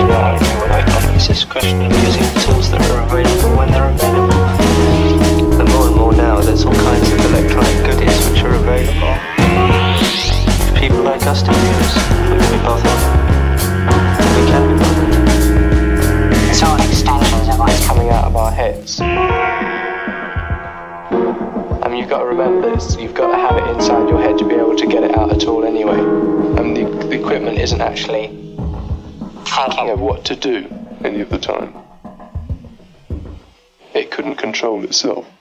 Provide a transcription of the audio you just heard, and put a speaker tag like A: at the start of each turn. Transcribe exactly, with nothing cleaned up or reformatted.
A: It's just a question of using the tools that are available when they're available. And more and more now, there's all kinds of electronic goodies which are available. People like us to use. We can be bothered. We can be bothered. It's all extensions of what's coming out of our heads. I mean, you've got to remember this. You've got to have it inside your head to be able to get it out at all anyway. And the, the equipment isn't actually thinking of what to do any of the time. It couldn't control itself.